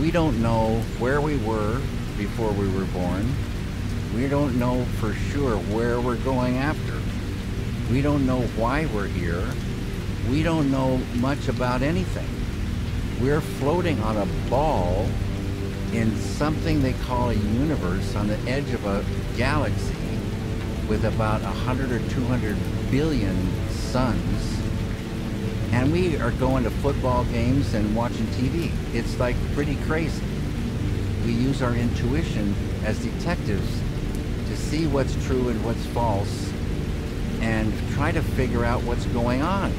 We don't know where we were before we were born. We don't know for sure where we're going after. We don't know why we're here. We don't know much about anything. We're floating on a ball in something they call a universe on the edge of a galaxy with about 100 or 200 billion suns. And we are going to football games and watching TV. It's like pretty crazy. We use our intuition as detectives to see what's true and what's false and try to figure out what's going on.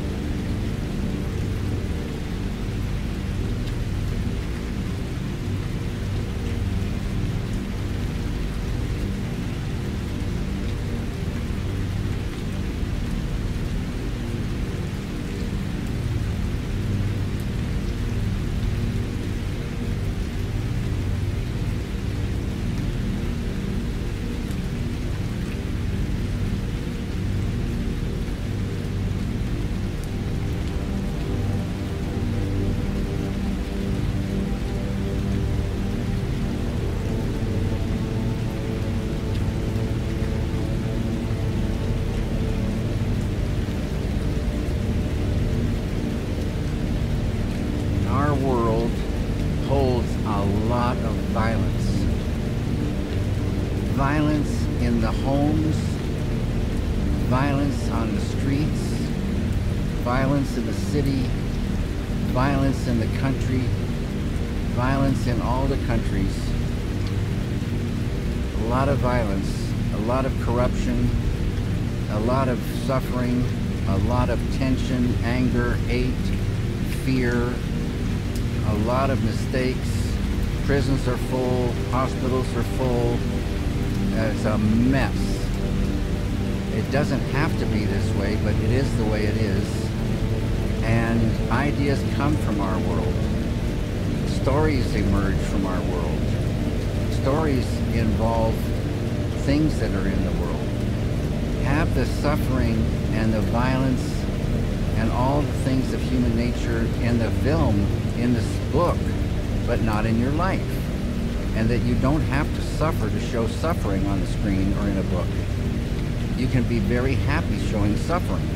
Violence in the homes, violence on the streets, violence in the city, violence in the country, violence in all the countries. A lot of violence, a lot of corruption, a lot of suffering, a lot of tension, anger, hate, fear, a lot of mistakes. Prisons are full, hospitals are full. It's a mess. It doesn't have to be this way, but it is the way it is. And ideas come from our world. Stories emerge from our world. Stories involve things that are in the world. Have the suffering and the violence and all the things of human nature in the film, in this book, but not in your life. And that you don't have to suffer to show suffering on the screen or in a book. You can be very happy showing suffering.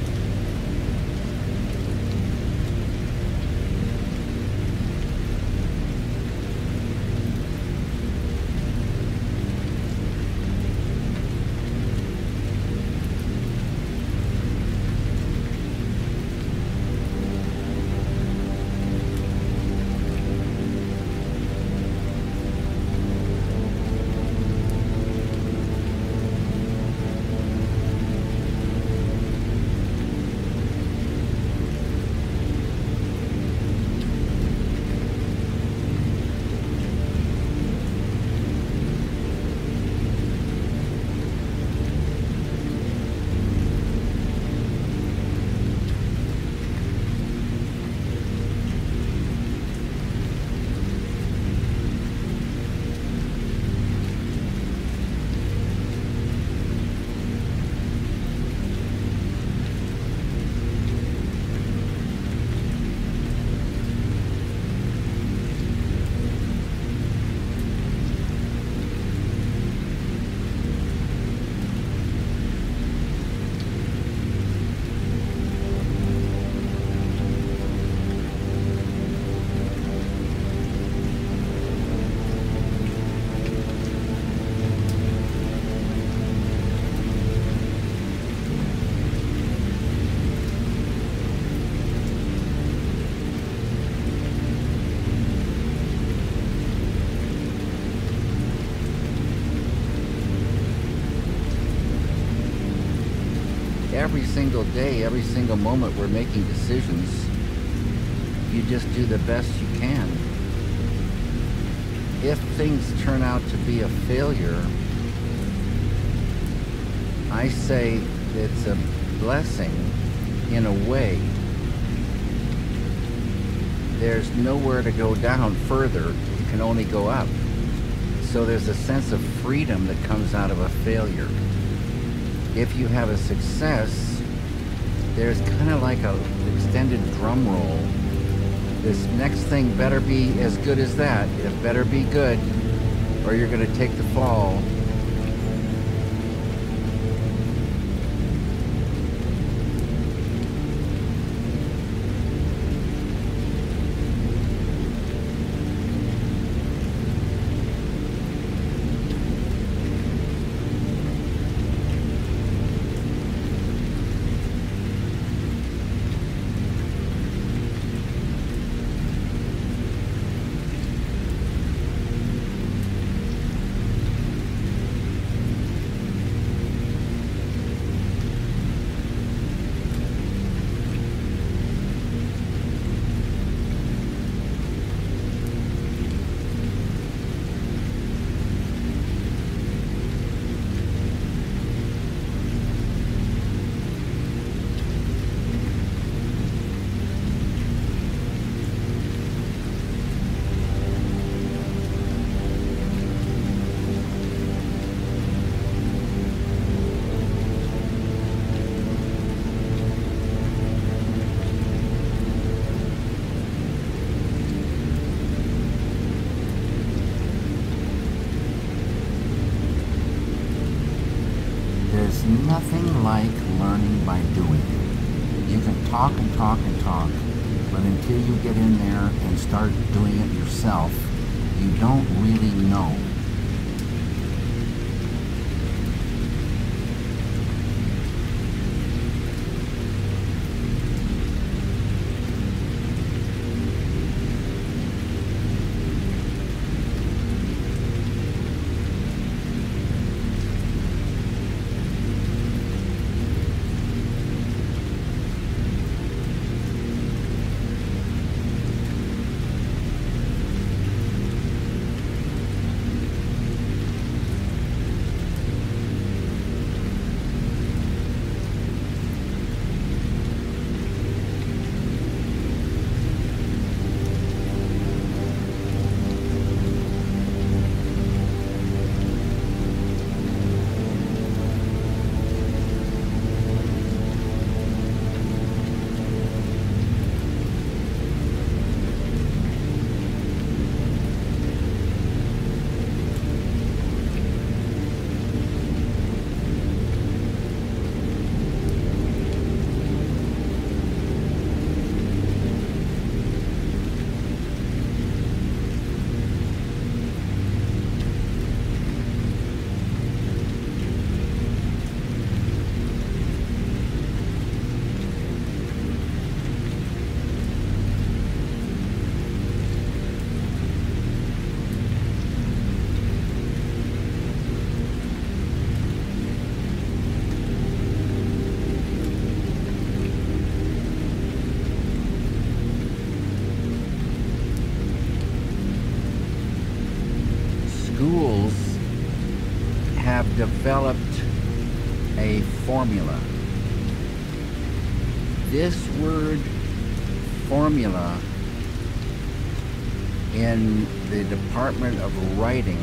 Every single day, every single moment we're making decisions. You just do the best you can. If things turn out to be a failure, I say it's a blessing in a way. There's nowhere to go down further. You can only go up. So there's a sense of freedom that comes out of a failure. If you have a success, there's kind of like an extended drum roll This next thing better be as good as that. It better be good, or you're going to take the fall. There's nothing like learning by doing. You can talk and talk and talk, but until you get in there and start doing it yourself, you don't really know. Schools have developed a formula. This word formula in the Department of Writing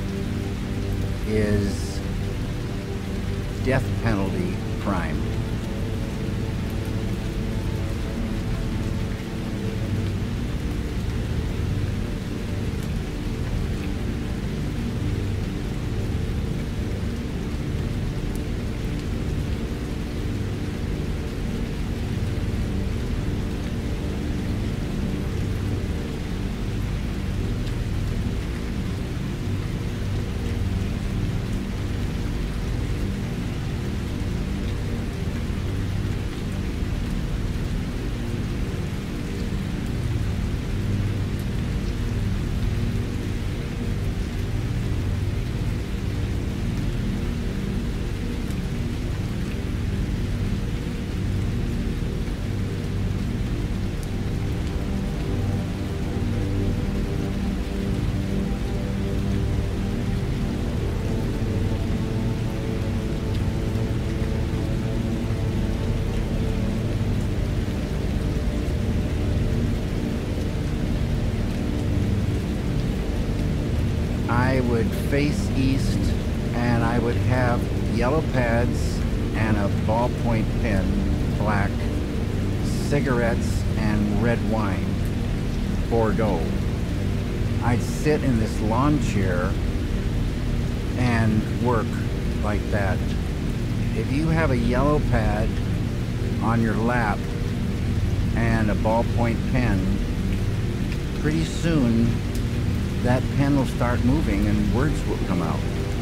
is death penalty crime. I would face east, and I would have yellow pads and a ballpoint pen, black, cigarettes, and red wine. Bordeaux. I'd sit in this lawn chair and work like that. If you have a yellow pad on your lap and a ballpoint pen, pretty soon that pen will start moving and words will come out.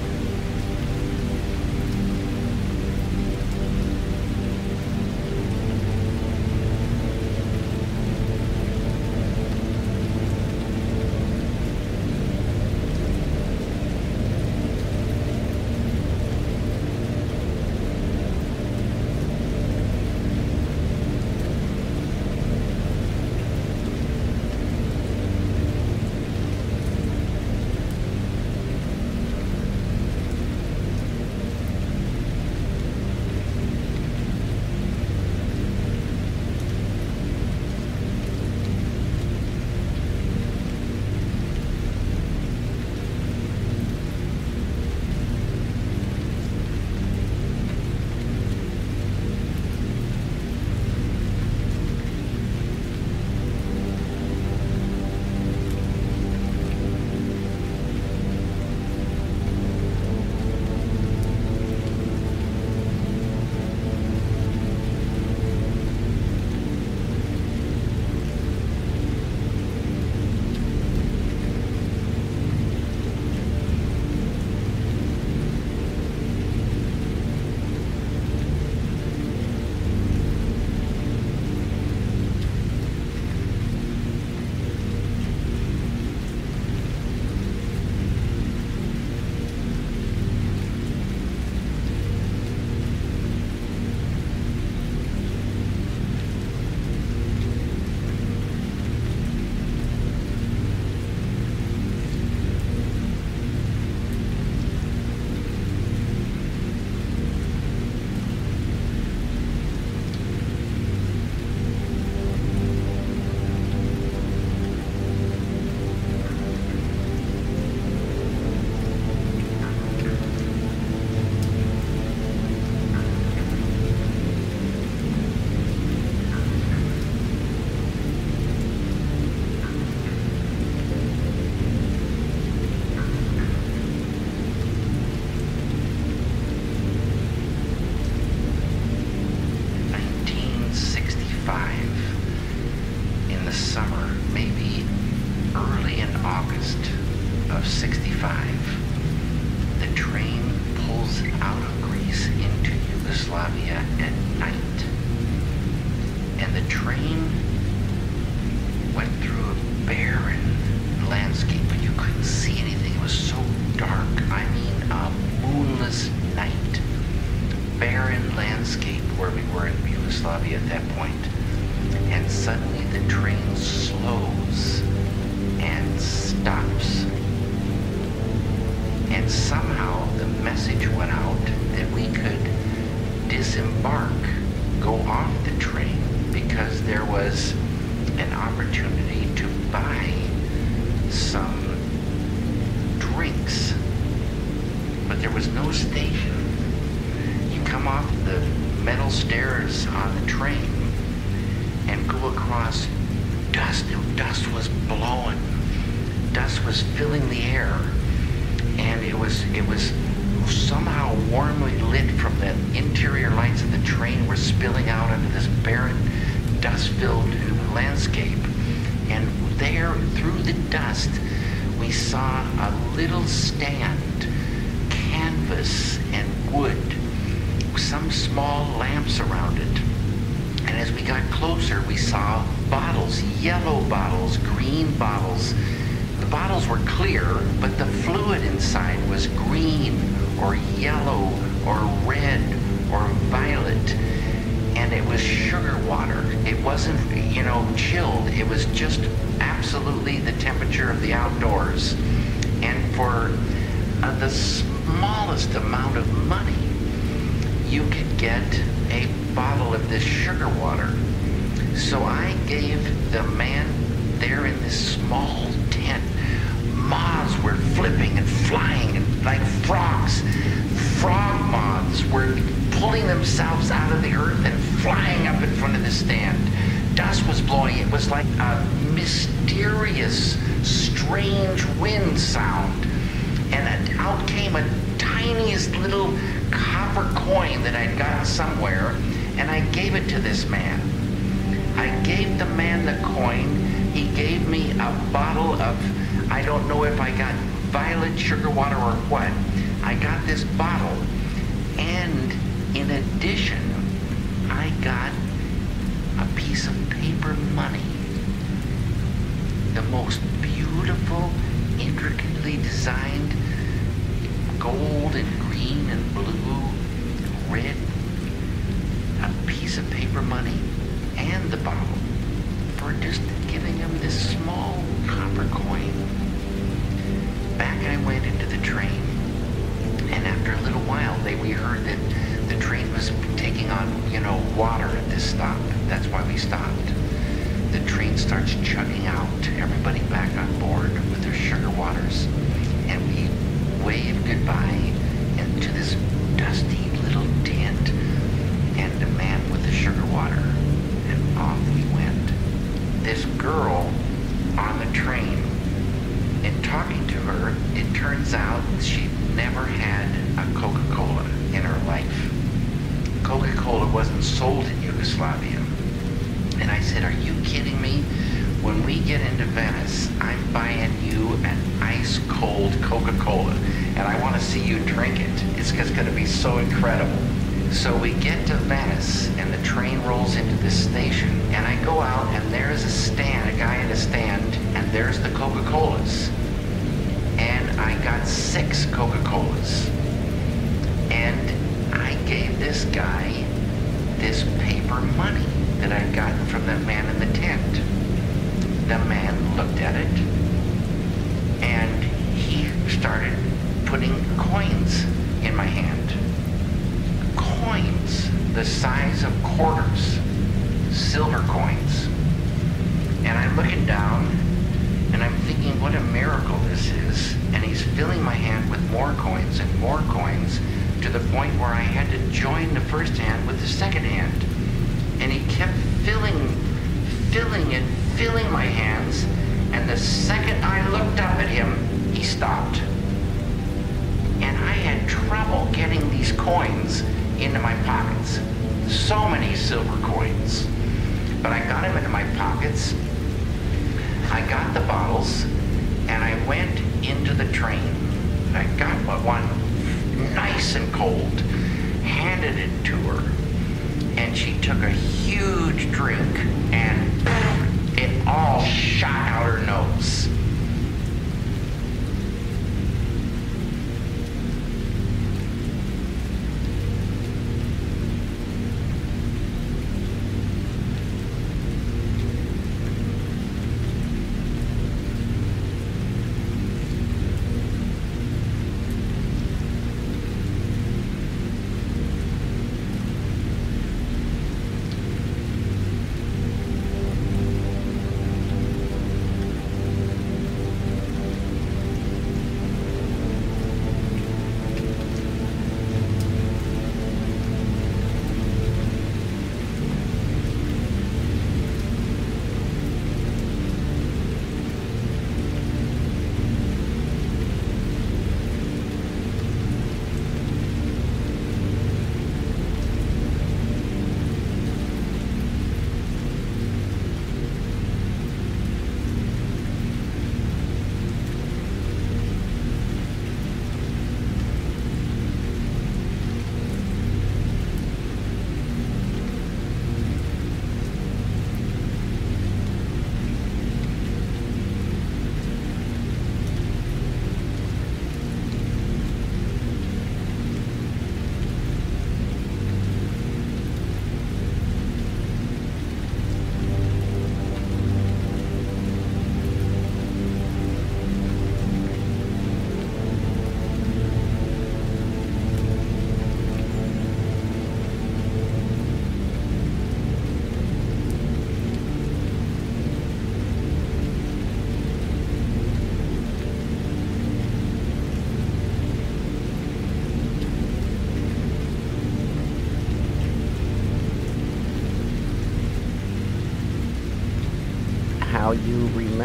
At that point, and suddenly the train slows and stops, and somehow the message went out that we could disembark, go off the train, because there was an opportunity to buy some drinks, but there was no station. You come off the metal stairs on the train and go across dust. Dust was blowing. Dust was filling the air, and it was somehow warmly lit from the interior lights of the train were spilling out into this barren, dust-filled landscape. And there, through the dust, we saw a little stand, canvas and wood, some small lamps around it. And as we got closer, we saw bottles, yellow bottles, green bottles. The bottles were clear, but the fluid inside was green or yellow or red or violet. And it was sugar water. It wasn't, chilled. It was just absolutely the temperature of the outdoors. And for the smallest amount of money, you could get a bottle of this sugar water. So I gave the man there in this small tent. Moths were flipping and flying and like frogs. Frog moths were pulling themselves out of the earth and flying up in front of the stand. Dust was blowing. It was like a mysterious, strange wind sound. And out came a tiniest little copper coin that I'd gotten somewhere, and I gave it to this man. I gave the man the coin. He gave me a bottle of, I don't know if I got violet sugar water or what. I got this bottle, and in addition, I got a piece of paper money. The most beautiful, intricately designed gold and green and blue, red, a piece of paper money and the bottle for just giving him this small copper coin. Back I went into the train, and after a little while we heard that the train was taking on, water at this stop. That's why we stopped. The train starts chugging out, everybody back on board with their sugar waters, and we waved goodbye into this dusty little tent and the man with the sugar water, and off we went. This girl on the train, in talking to her, it turns out she'd never had a Coca-Cola in her life. Coca-Cola wasn't sold in Yugoslavia. And I said, are you kidding me? When we get into Venice, I'm buying you an ice-cold Coca-Cola, and I want to see you drink it. It's just going to be so incredible. So we get to Venice, and the train rolls into this station, and I go out, and there's a guy at a stand, and there's the Coca-Colas. And I got 6 Coca-Colas. And I gave this guy this paper money that I'd gotten from the man in the tent. The man looked at it, and he started putting coins in my hand. Coins the size of quarters, silver coins. And I'm looking down, and I'm thinking, what a miracle this is. And he's filling my hand with more coins and more coins, to the point where I had to join the first hand with the second hand. And he kept filling my hands, and the second I looked up at him, he stopped. And I had trouble getting these coins into my pockets. So many silver coins. But I got them into my pockets, I got the bottles, and I went into the train. I got one nice and cold, handed it to her, and she took a huge drink, and it all shot out her nose.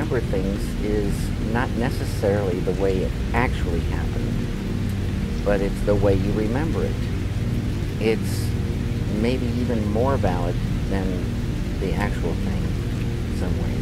remember things is not necessarily the way it actually happened, but it's the way you remember it. It's maybe even more valid than the actual thing in some ways.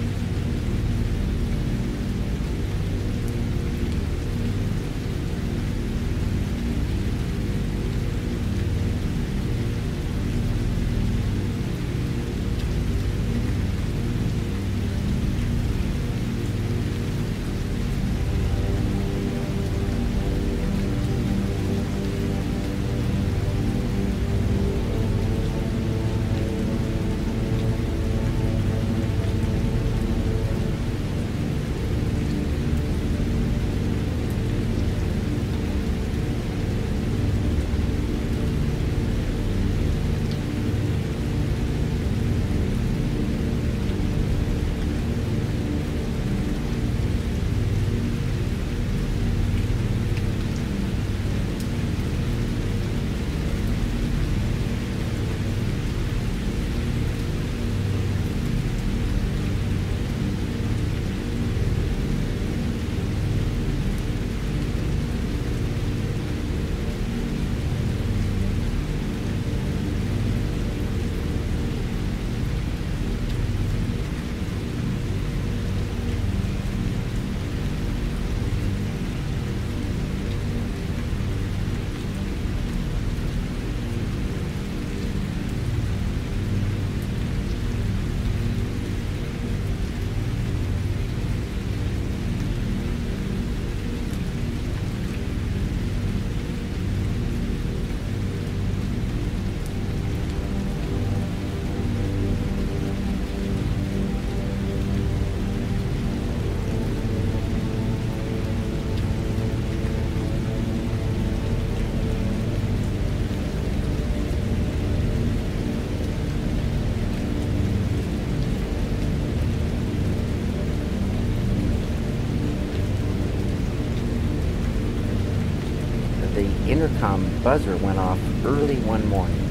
Intercom buzzer went off early one morning,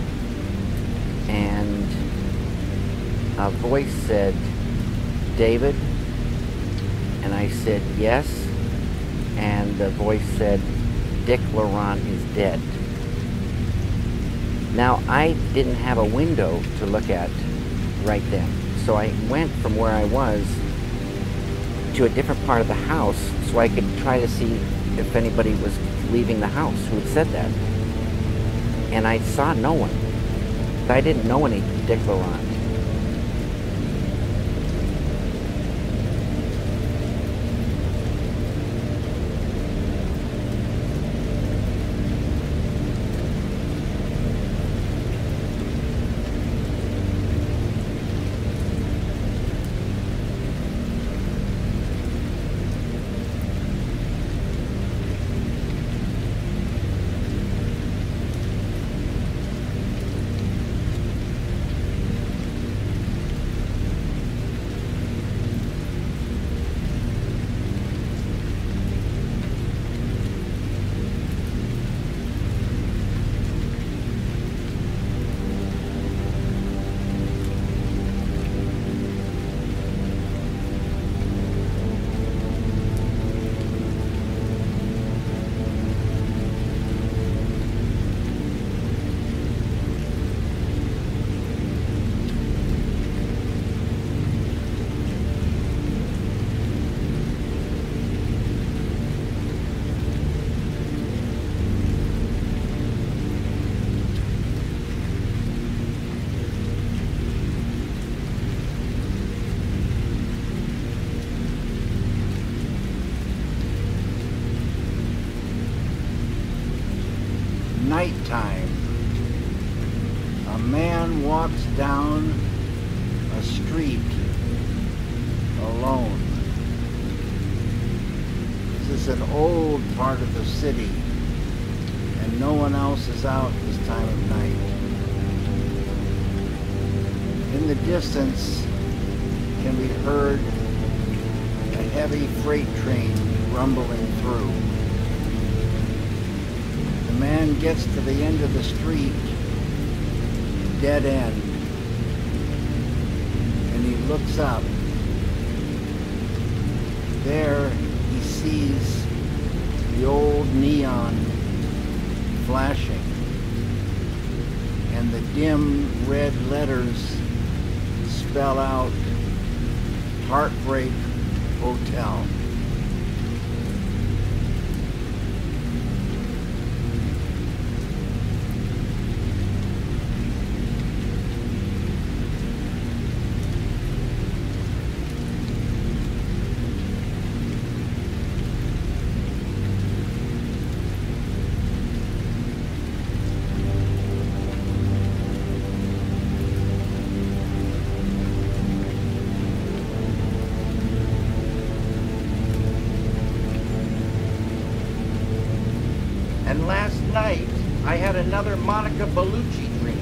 and a voice said, "David?" And I said, "Yes." And the voice said, "Dick Laurent is dead." Now, I didn't have a window to look at right then, so I went from where I was to a different part of the house so I could try to see if anybody was leaving the house who had said that. And I saw no one. I didn't know any Dick Laurent. Nighttime. A man walks down a street alone. This is an old part of the city, and no one else is out this time of night. In the distance can be heard a heavy freight train rumbling through. The man gets to the end of the street, dead end, and he looks up There he sees the old neon flashing, and the dim red letters spell out Heartbreak Hotel. And last night, I had another Monica Bellucci dream.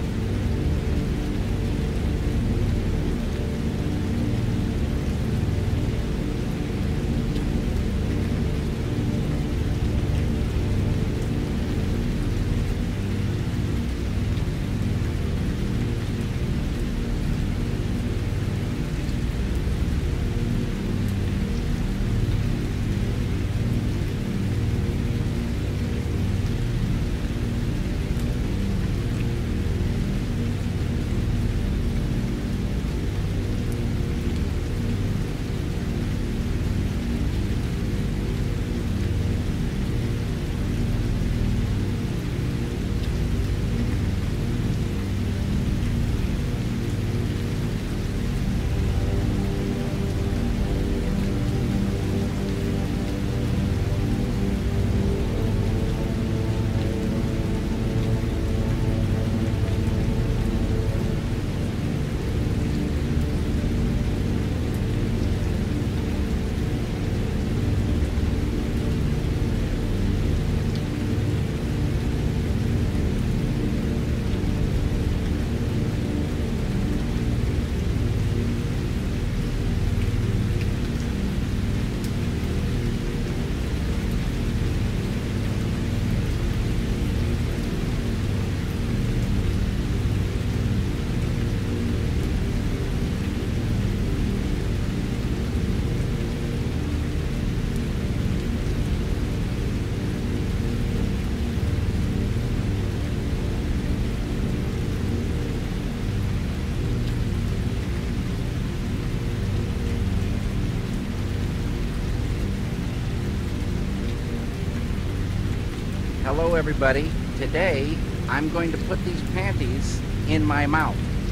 Hello everybody. Today I'm going to put these panties in my mouth.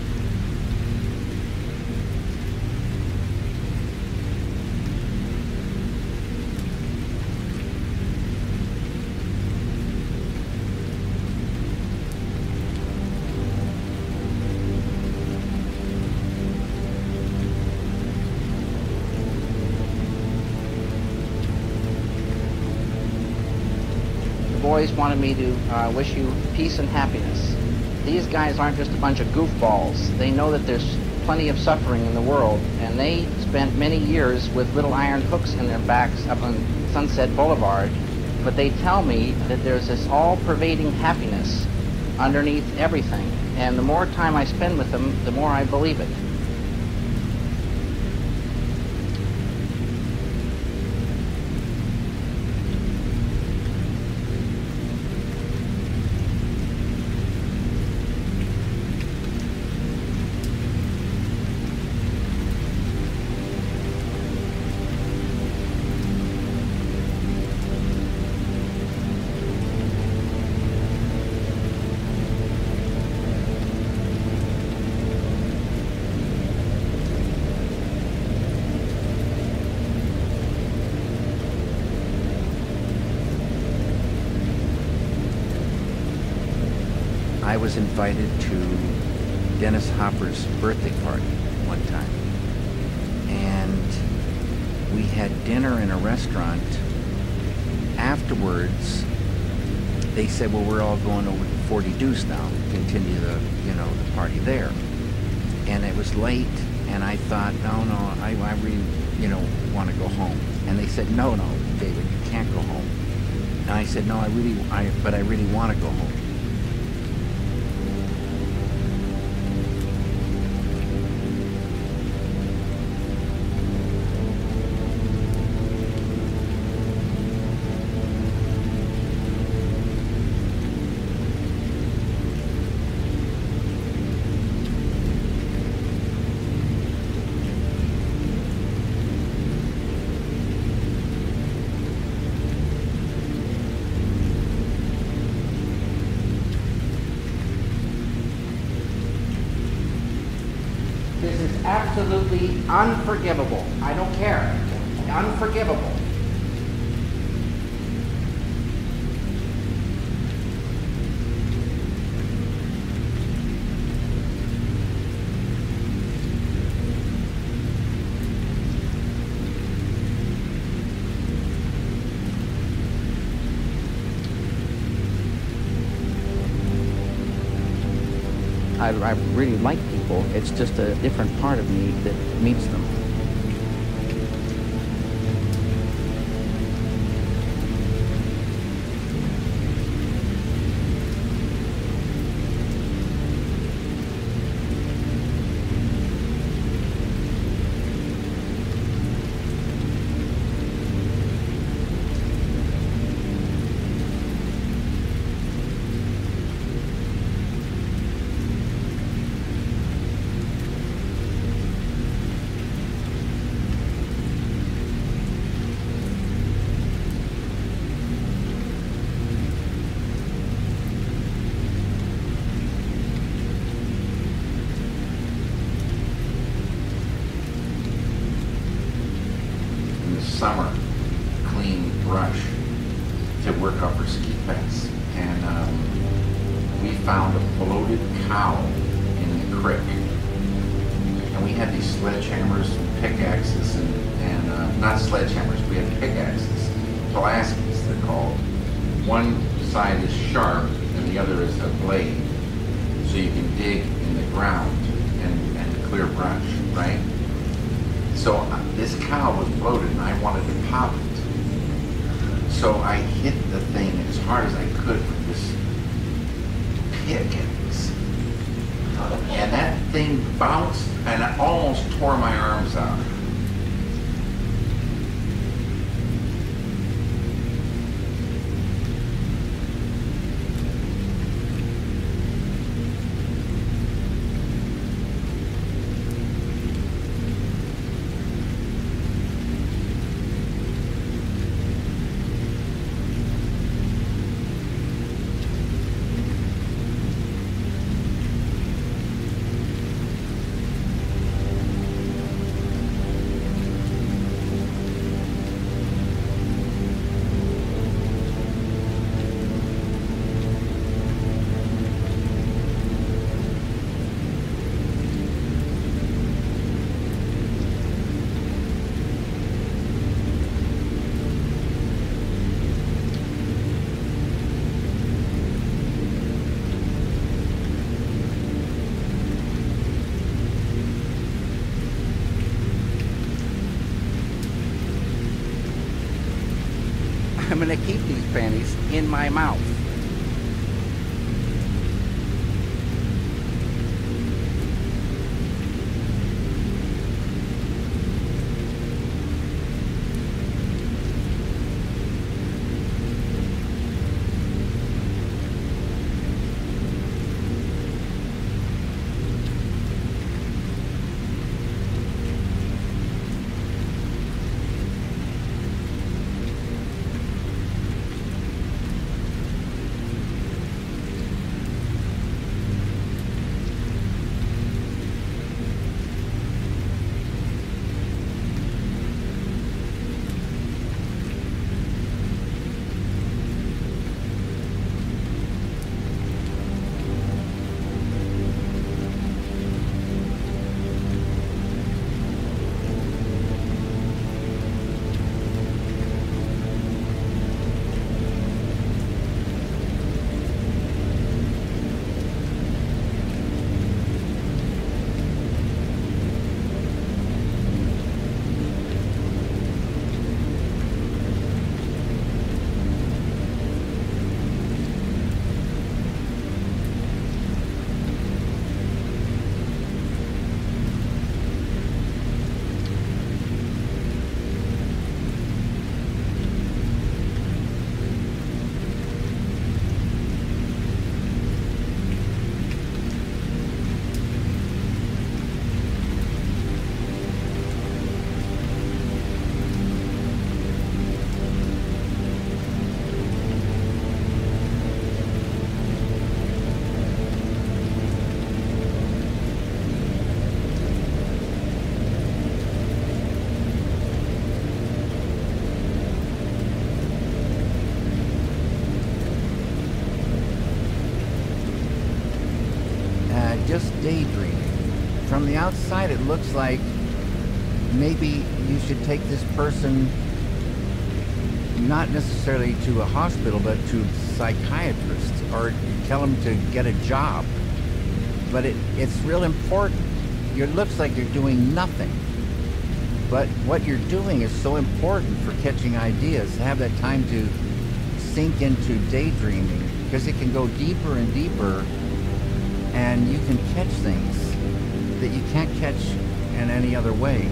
Boys wanted me to wish you peace and happiness. These guys aren't just a bunch of goofballs. They know that there's plenty of suffering in the world, and they spent many years with little iron hooks in their backs up on Sunset Boulevard, but they tell me that there's this all-pervading happiness underneath everything, and the more time I spend with them, the more I believe it. I was invited to Dennis Hopper's birthday party one time, and we had dinner in a restaurant. Afterwards, they said, well, we're all going over to 40 Deuce now, continue the, the party there. And it was late, and I thought, no, I really, want to go home. And they said, no, David, you can't go home. And I said, no, but I really want to go home. absolutely unforgivable. I don't care. Unforgivable. I really like people. It's just a different part of me that meets them. Summer, clean brush to work up her ski pass, and we found a bloated cow in the creek, and we had these sledgehammers and pickaxes, and not sledgehammers, we had pickaxes, Pulaskis they're called. One side is sharp and the other is a blade, so you can dig in the ground and clear brush, right? So this cow was bloated and I wanted to pop it. So I hit the thing as hard as I could with this pickaxe. And that thing bounced and I almost tore my arms out. I'm going to keep these panties in my mouth. the outside it looks like maybe you should take this person not necessarily to a hospital, but to psychiatrists, or tell them to get a job. But it's real important. It looks like you're doing nothing. But what you're doing is so important for catching ideas. Have that time to sink into daydreaming, because it can go deeper and deeper, and you can catch things that you can't catch in any other way.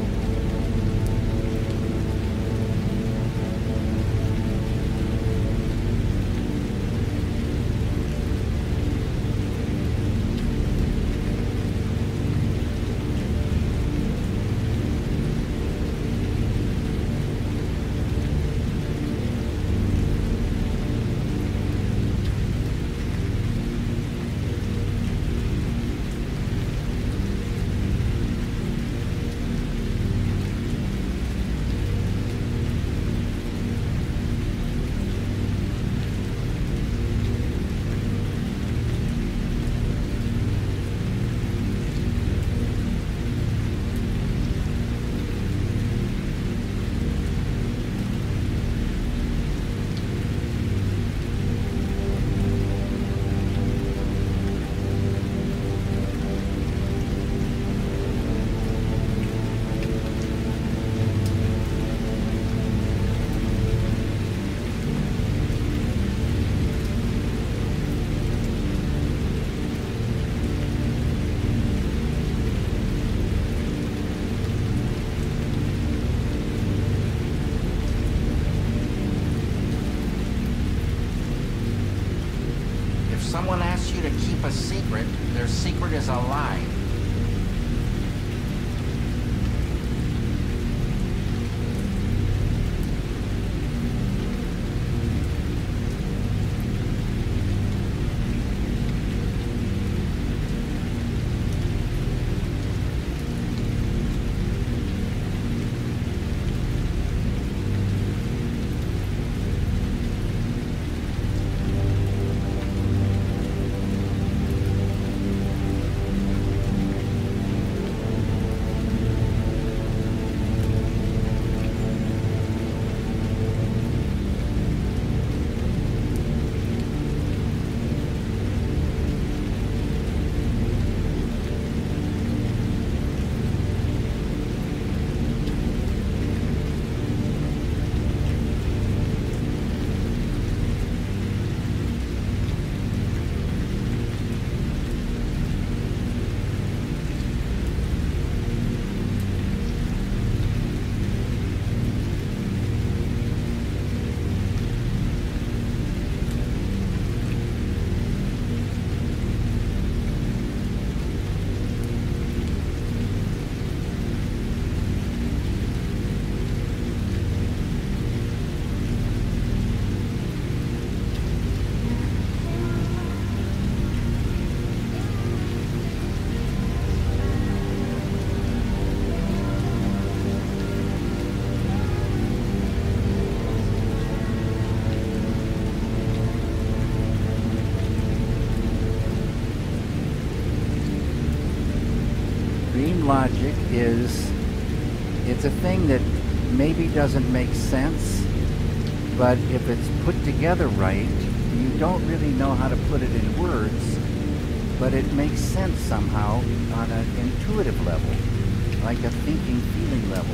Someone asks you to keep a secret, their secret is a lie. Logic is, it's a thing that maybe doesn't make sense, but if it's put together right, you don't really know how to put it in words, but it makes sense somehow on an intuitive level, like a thinking, feeling level.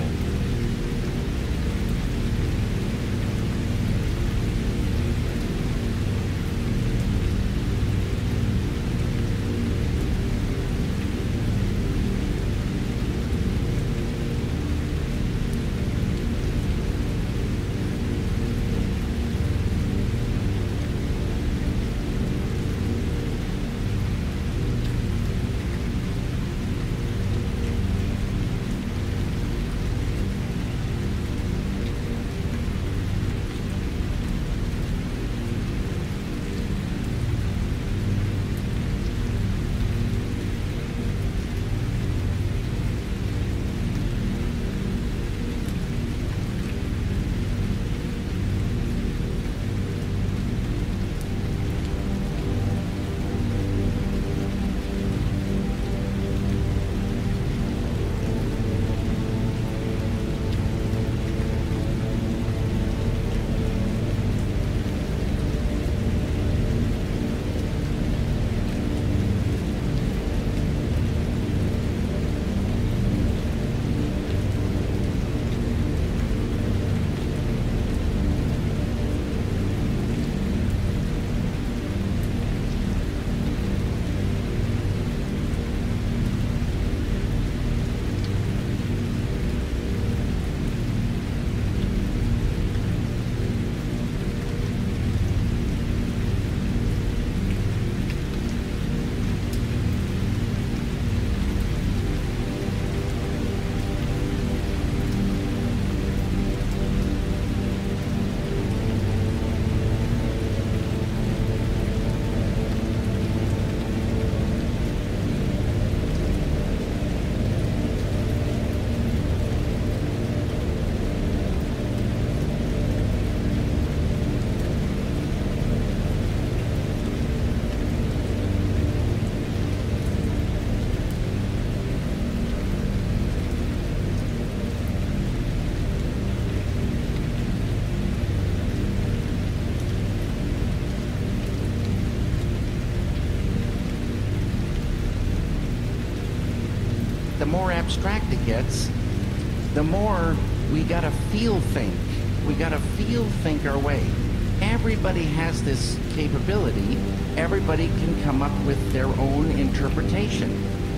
more abstract it gets, the more we gotta feel think. We gotta feel think our way. Everybody has this capability. Everybody can come up with their own interpretation.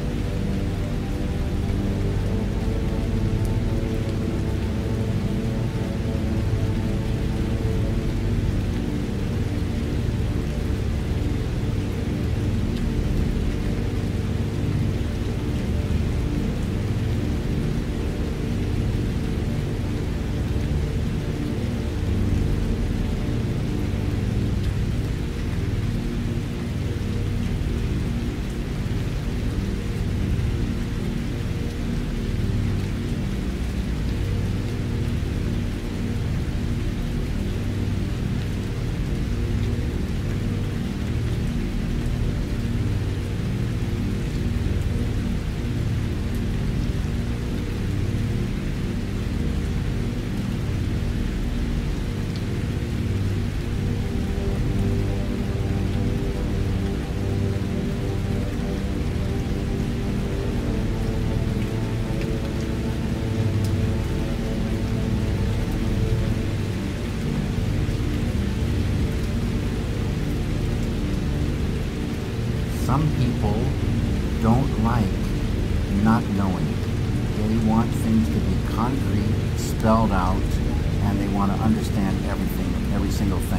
Some people don't like not knowing. They want things to be concrete, spelled out, and they want to understand everything, every single thing.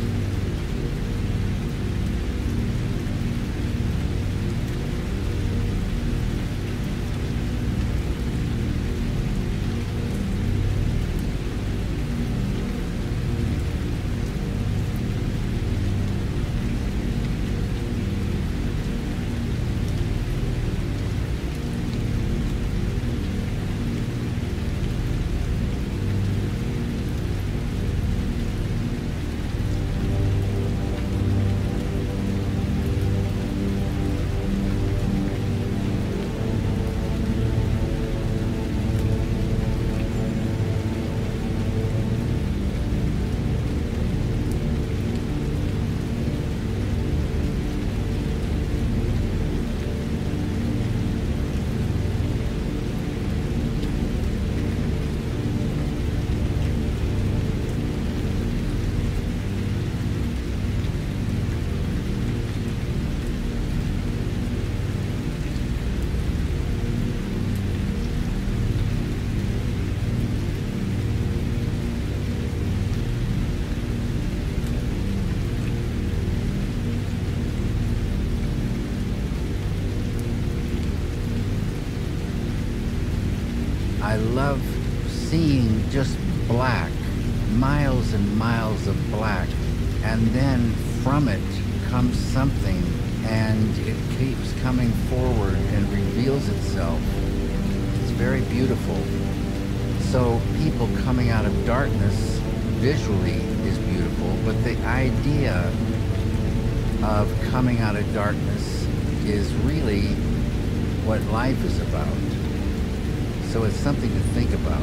I love seeing just black, miles and miles of black, and then from it comes something, and it keeps coming forward and reveals itself. It's very beautiful. So people coming out of darkness visually is beautiful, but the idea of coming out of darkness is really what life is about. So it's something to think about.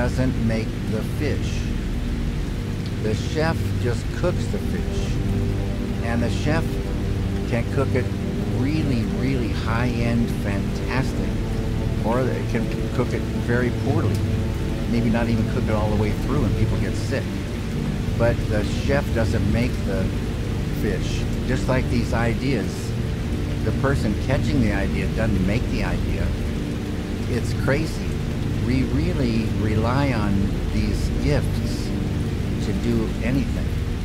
doesn't make the fish. The chef just cooks the fish. And the chef can cook it really, really high-end, fantastic. Or they can cook it very poorly. Maybe not even cook it all the way through and people get sick. But the chef doesn't make the fish. Just like these ideas, the person catching the idea doesn't make the idea. It's crazy. We really rely on these gifts to do anything.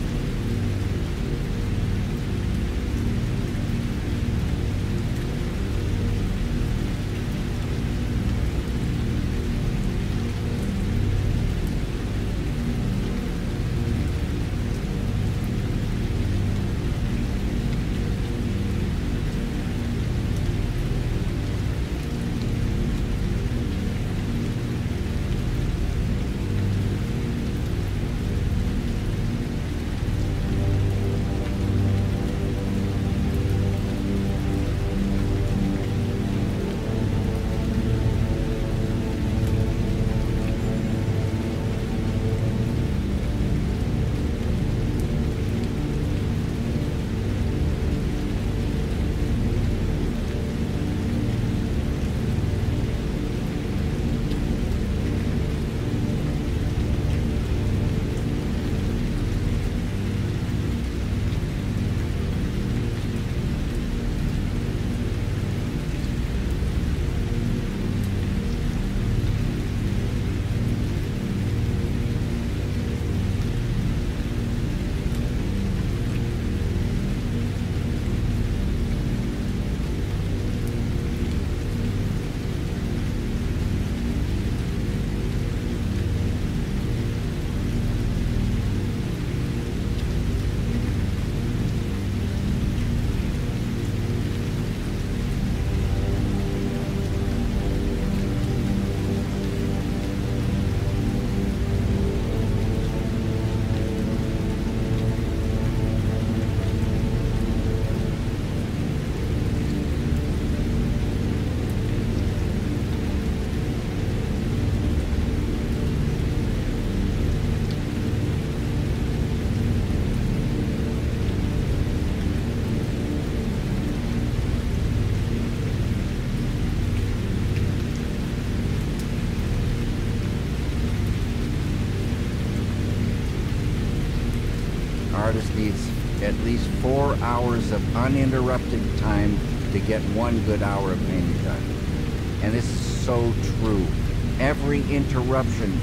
Artist needs at least 4 hours of uninterrupted time to get 1 good hour of painting done. And this is so true. Every interruption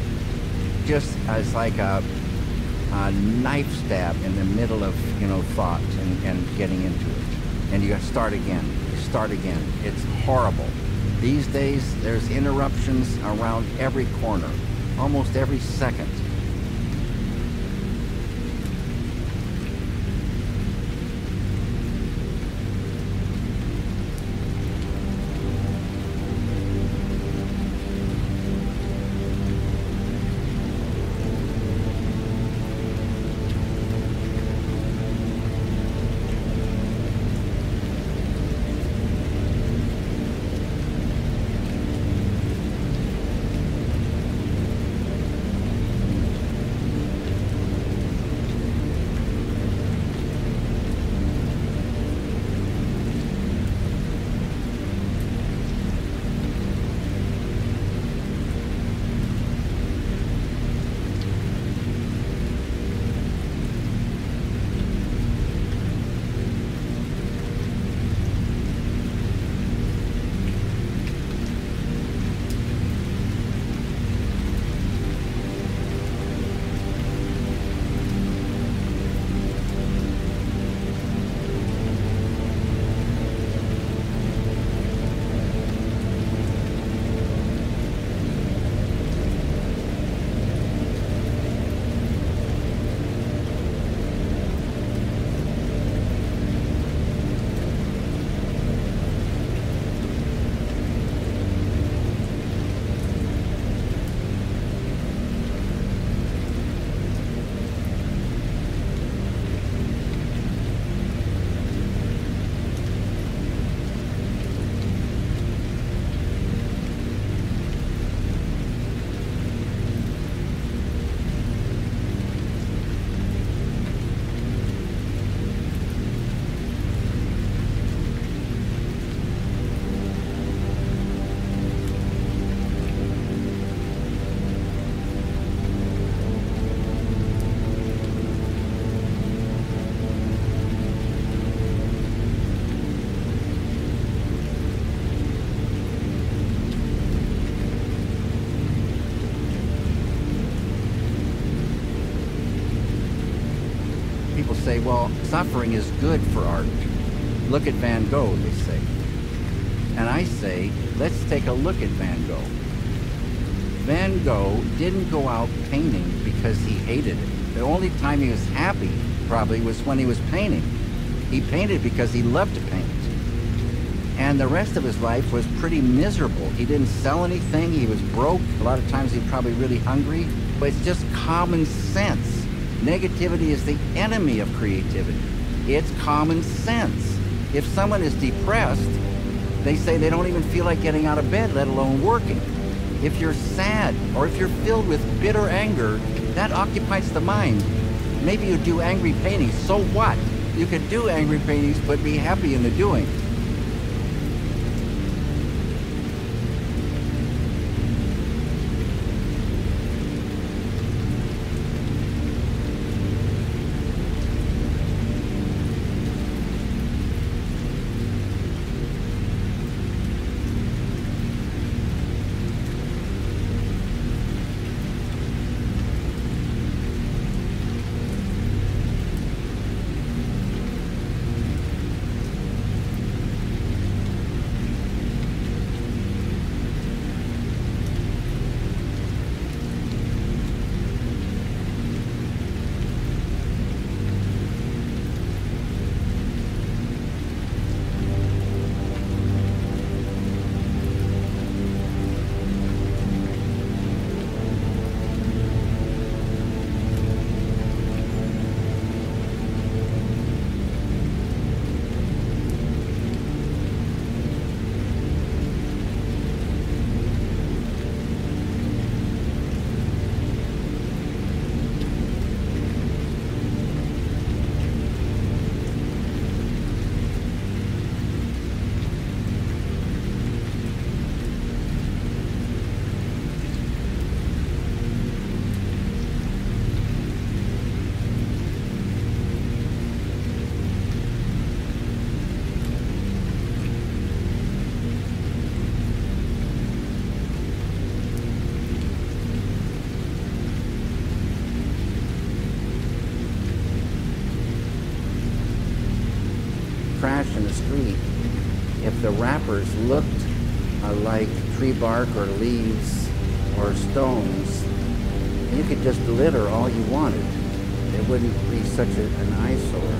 just is like a knife stab in the middle of, thought and getting into it. And you gotta start again. Start again. It's horrible. These days, there's interruptions around every corner, almost every second. say, well, suffering is good for art. Look at Van Gogh, they say. And I say, let's take a look at Van Gogh. Van Gogh didn't go out painting because he hated it. The only time he was happy, probably, was when he was painting. He painted because he loved to paint. And the rest of his life was pretty miserable. He didn't sell anything, he was broke. A lot of times he was probably really hungry. But it's just common sense. Negativity is the enemy of creativity. It's common sense. If someone is depressed, they say they don't even feel like getting out of bed, let alone working. If you're sad, or if you're filled with bitter anger, that occupies the mind. Maybe you do angry paintings, so what? You can do angry paintings, but be happy in the doing. Crash in the street, if the wrappers looked like tree bark or leaves or stones, you could just litter all you wanted. It wouldn't be such an eyesore.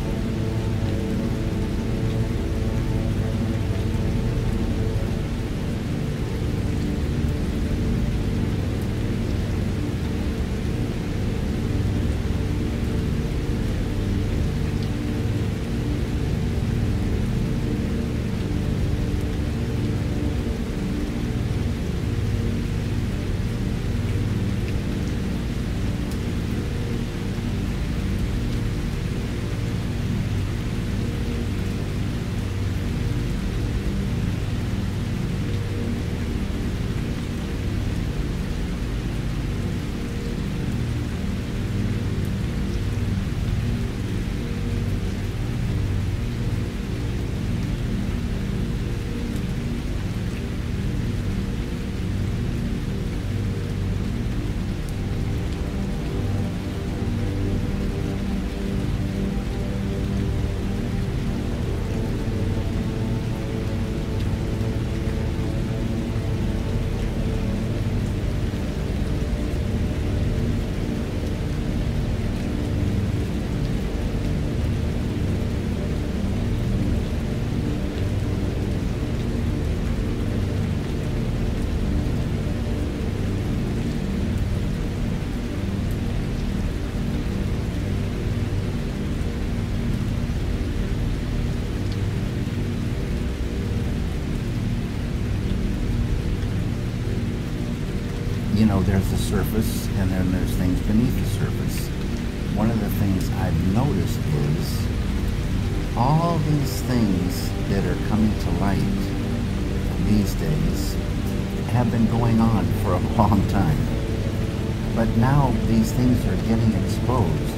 You know, there's the surface, and then there's things beneath the surface. One of the things I've noticed is all these things that are coming to light these days have been going on for a long time. But now these things are getting exposed.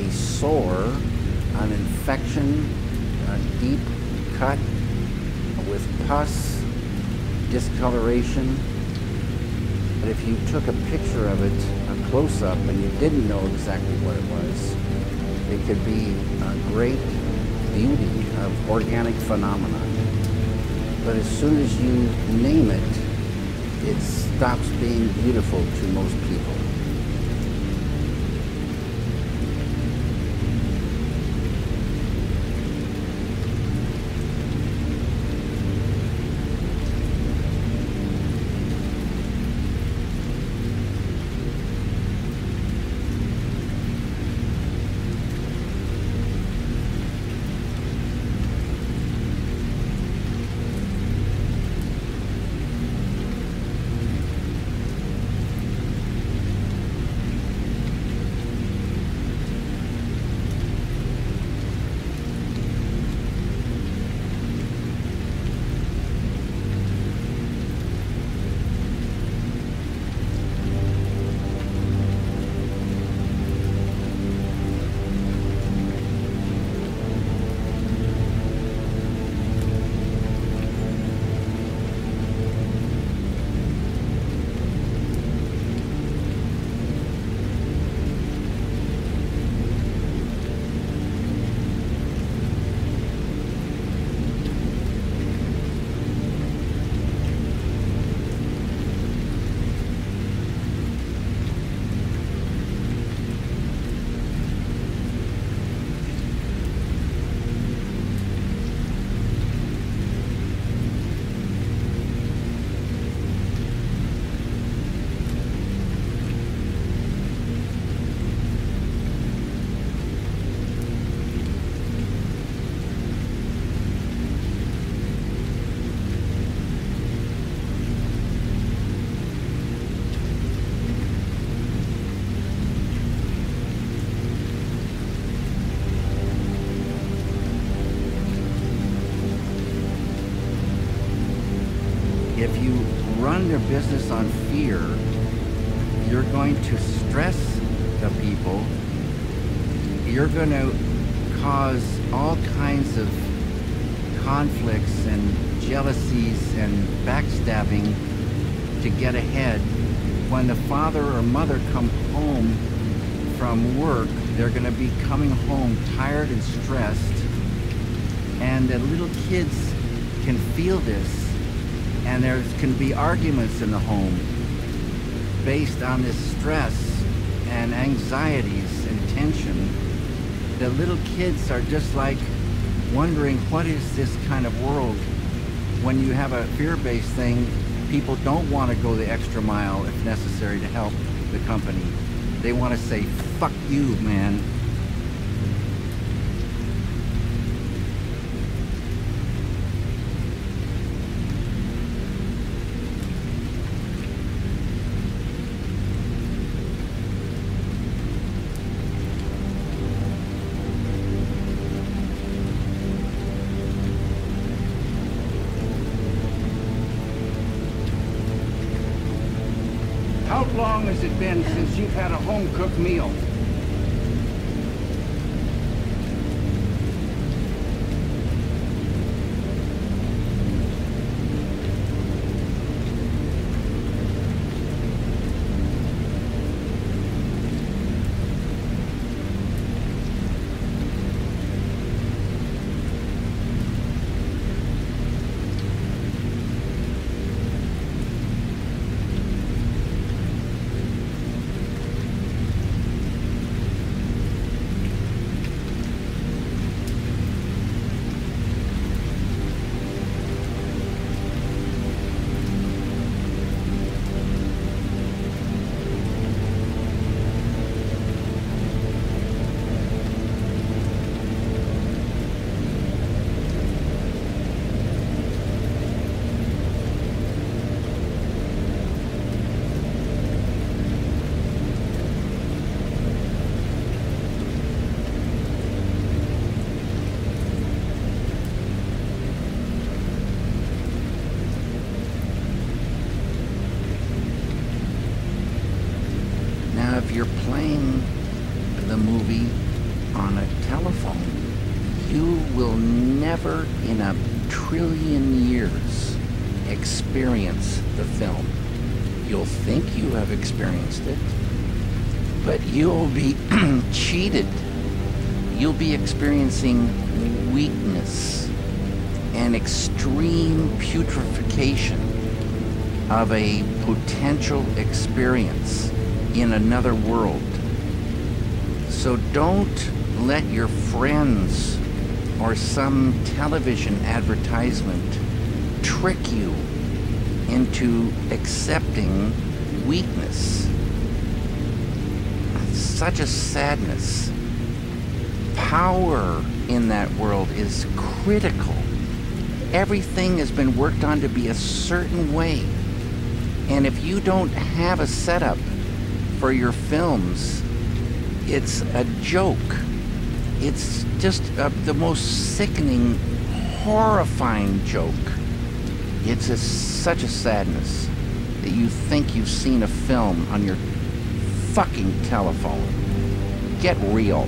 a sore, an infection, a deep cut with pus, discoloration. But if you took a picture of it, a close-up, and you didn't know exactly what it was, it could be a great beauty of organic phenomena. But as soon as you name it, it stops being beautiful to most people. If you run your business on fear, you're going to stress the people. You're going to cause all kinds of conflicts and jealousies and backstabbing to get ahead. When the father or mother come home from work, they're going to be coming home tired and stressed, and the little kids can feel this. And there can be arguments in the home based on this stress and anxieties and tension. The little kids are just like wondering, what is this kind of world? When you have a fear-based thing, people don't want to go the extra mile if necessary to help the company. They want to say, fuck you, man. How long has it been since you've had a home-cooked meal? If you're playing the movie on a telephone. You will never in a trillion years experience the film. You'll think you have experienced it, but you'll be cheated. You'll be experiencing weakness and extreme putrefaction of a potential experience in another world. So don't let your friends or some television advertisement trick you into accepting weakness. It's such a sadness. Power in that world is critical. Everything has been worked on to be a certain way. And if you don't have a setup for your films, it's a joke. It's just the most sickening, horrifying joke. It's such a sadness that you think you've seen a film on your fucking telephone. Get real.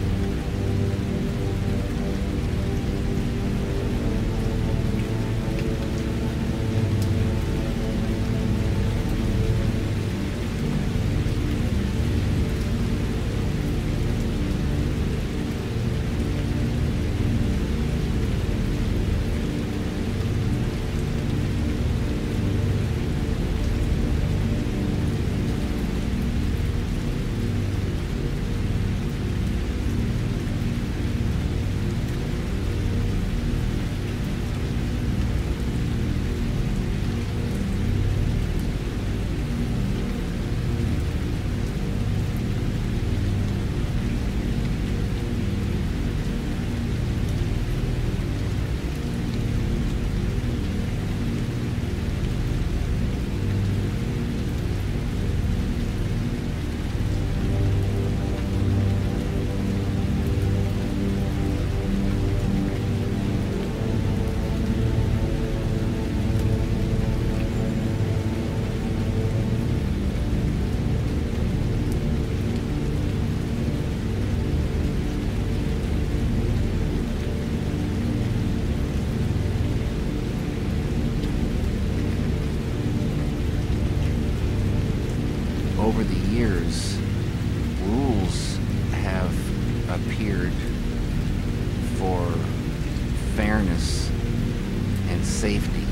Over the years, rules have appeared for fairness and safety.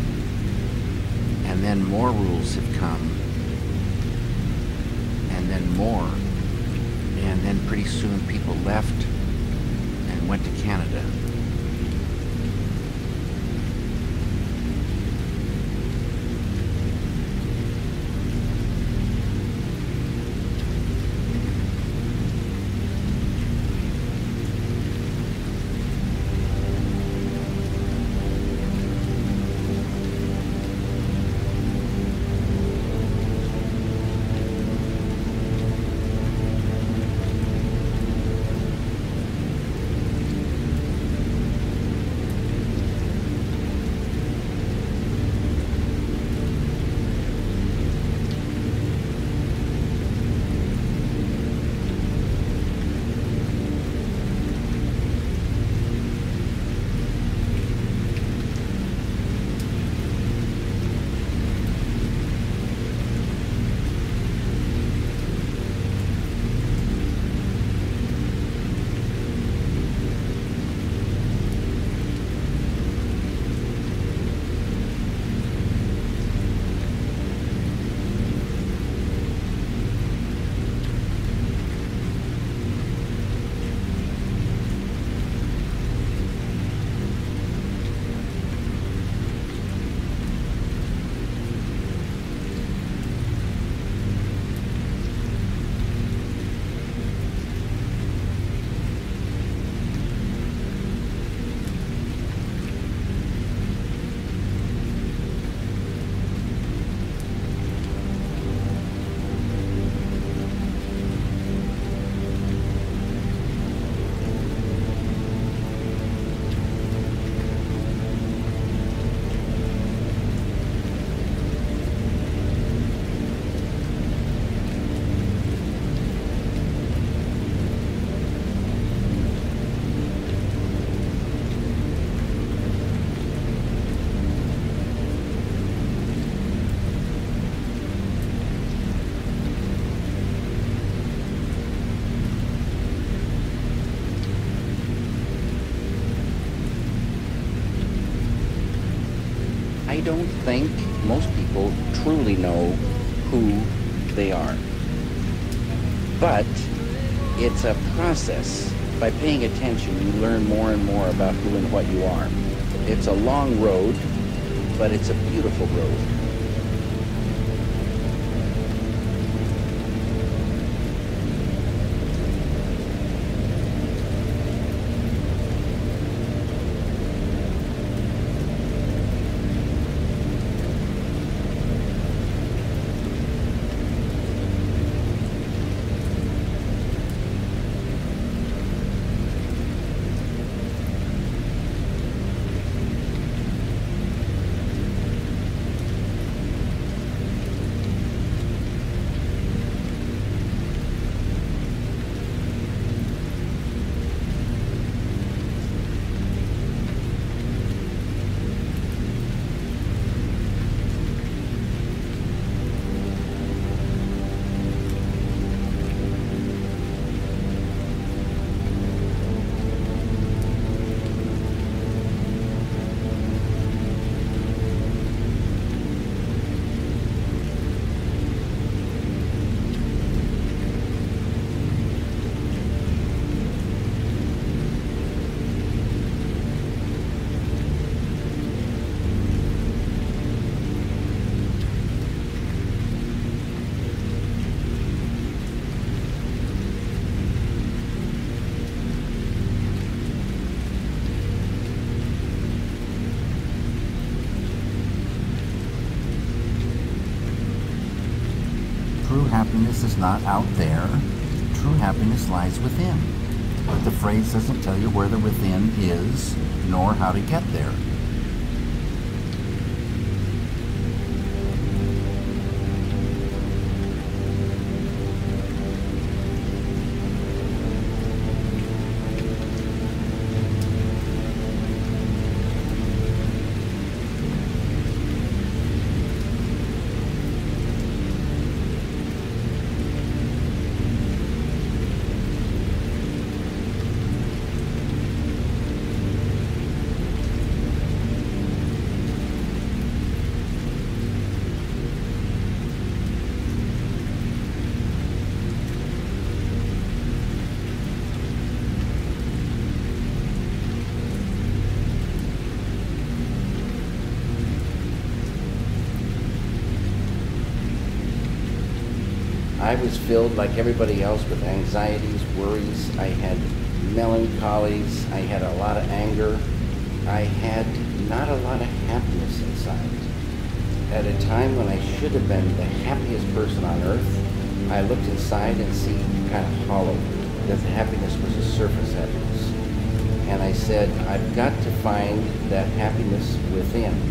And then more rules have come. And then more. And then pretty soon people left and went to Canada. don't think most people truly know who they are. But it's a process. By paying attention, you learn more and more about who and what you are. It's a long road, but it's a beautiful road. True happiness is not out there. True happiness lies within. But the phrase doesn't tell you where the within is, nor how to get there. I was filled like everybody else with anxieties, worries. I had melancholies. I had a lot of anger. I had not a lot of happiness inside. At a time when I should have been the happiest person on earth, I looked inside and see kind of hollow, that the happiness was a surface happiness. And I said, I've got to find that happiness within.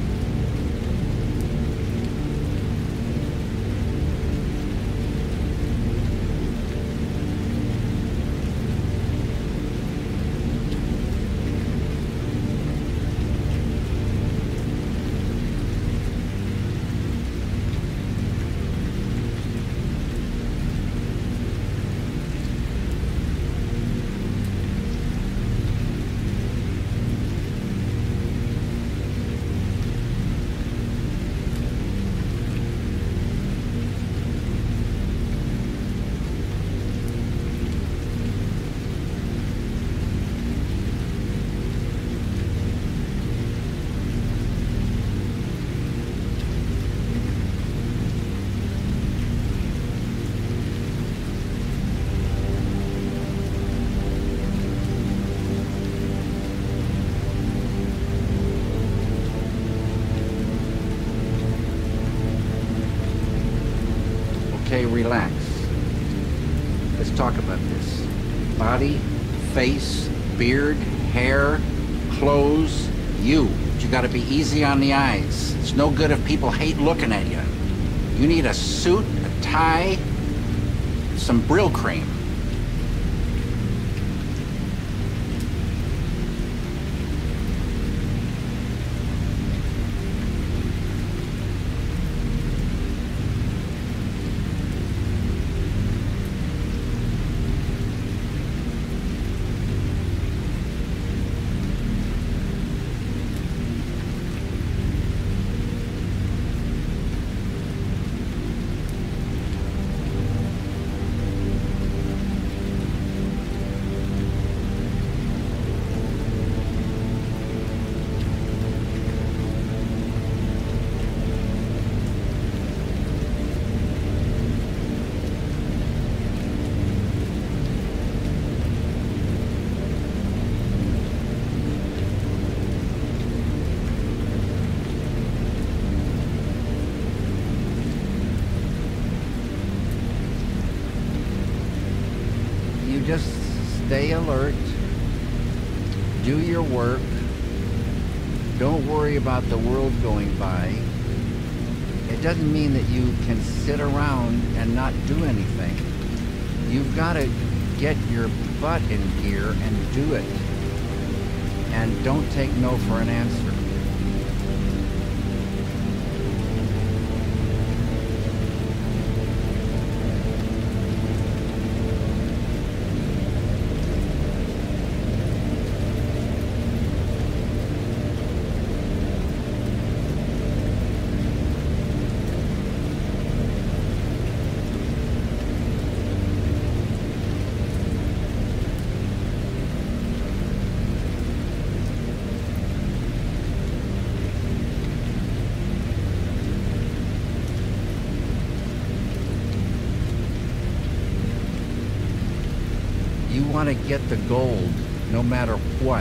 Okay, relax. Let's talk about this. Body, face, beard, hair, clothes, you. But you gotta be easy on the eyes. It's no good if people hate looking at you. You need a suit, a tie, some Brill cream. just stay alert, do your work, don't worry about the world going by. It doesn't mean that you can sit around and not do anything. You've got to get your butt in gear and do it. And don't take no for an answer. You want to get the gold no matter what.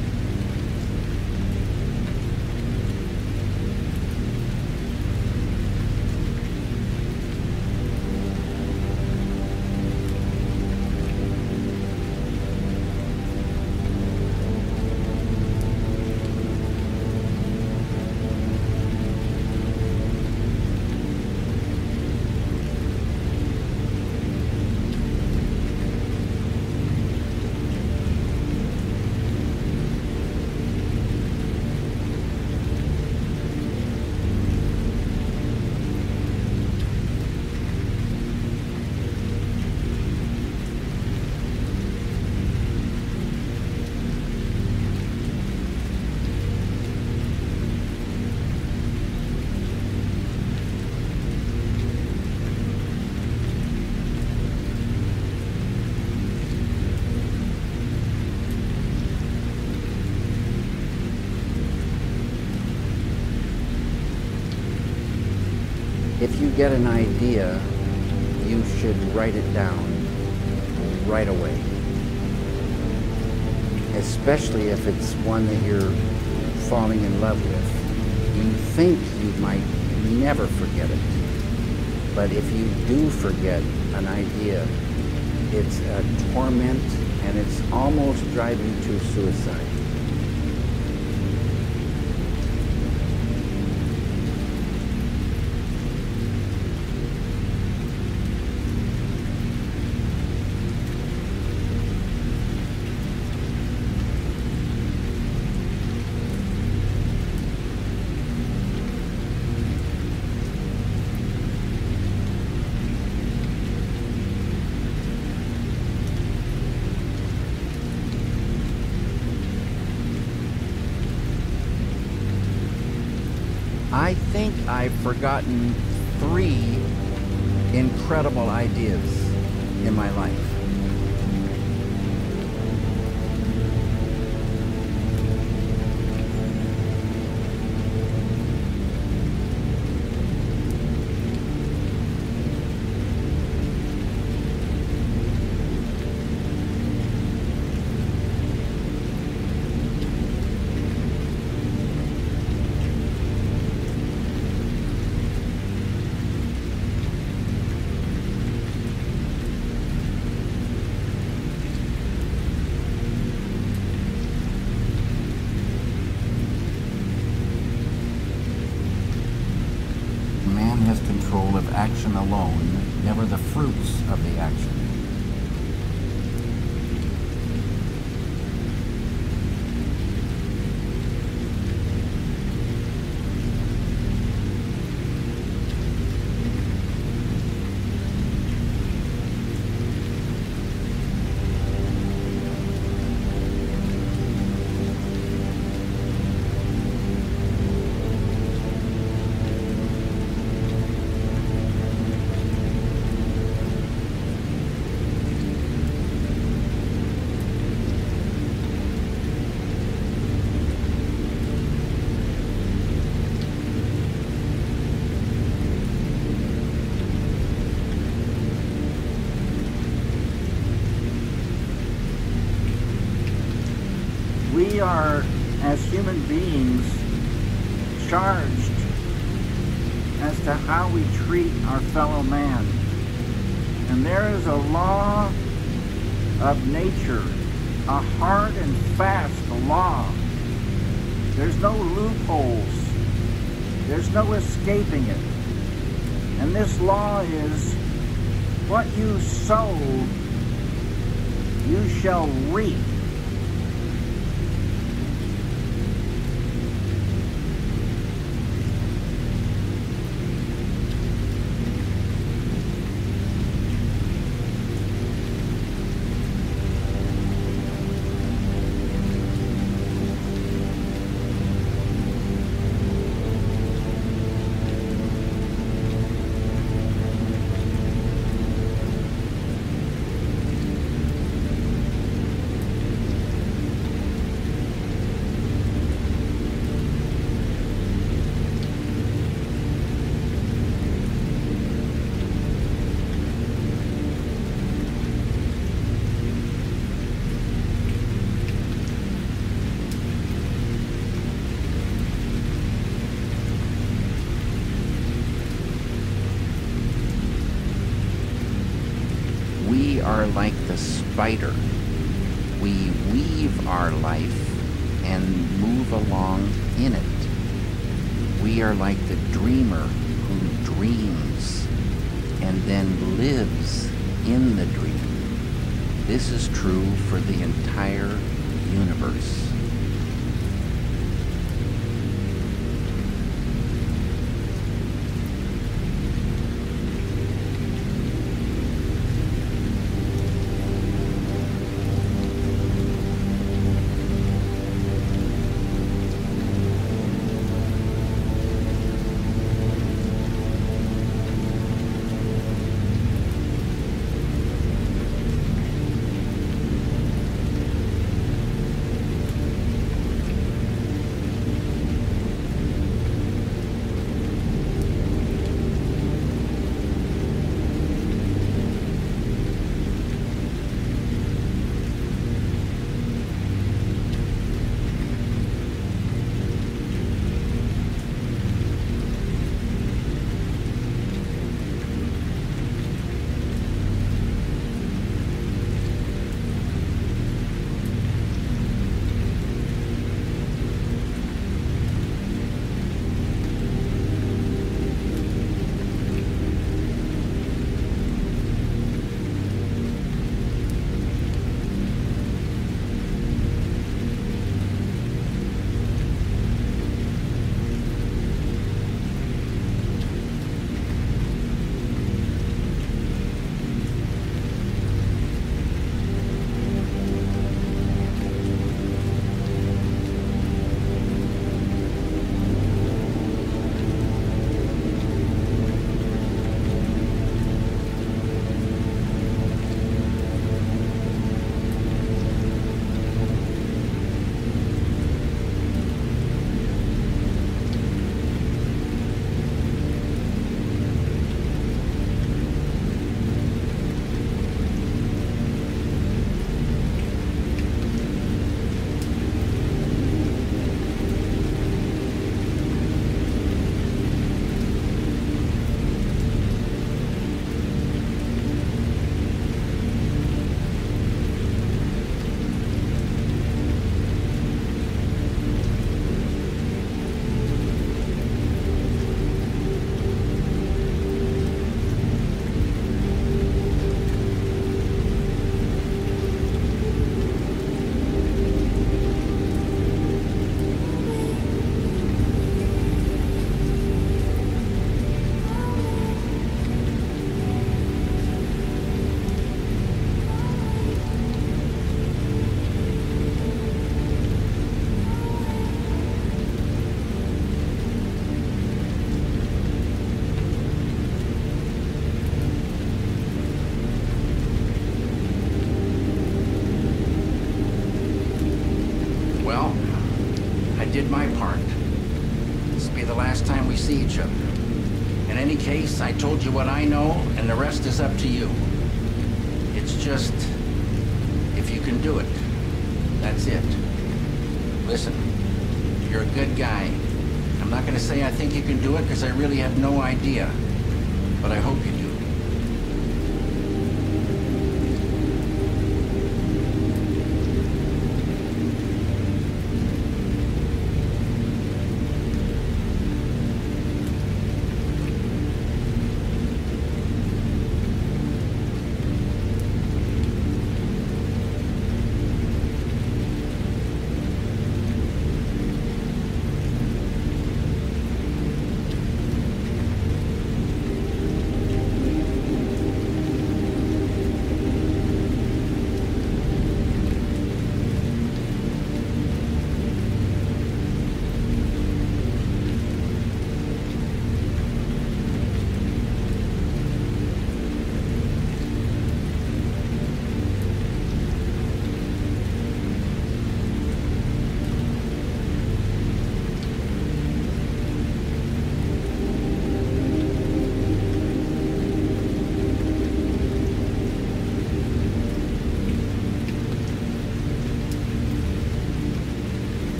If you get an idea, you should write it down right away. Especially if it's one that you're falling in love with. You think you might never forget it. But if you do forget an idea, it's a torment and it's almost driving to suicide. I think I've forgotten 3 incredible ideas in my life. Man has control of action alone, never the fruits of the action. We are, as human beings, charged as to how we treat our fellow man. And there is a law of nature, a hard and fast law. There's no loopholes. There's no escaping it. And this law is, what you sow, you shall reap. We are like the spider. We weave our life and move along in it. We are like the dreamer who dreams and then lives in the dream. This is true for the entire universe. did my part. This will be the last time we see each other. In any case, I told you what I know, and the rest is up to you. It's just, if you can do it, that's it. Listen, you're a good guy. I'm not going to say I think you can do it, because I really have no idea. But I hope you do.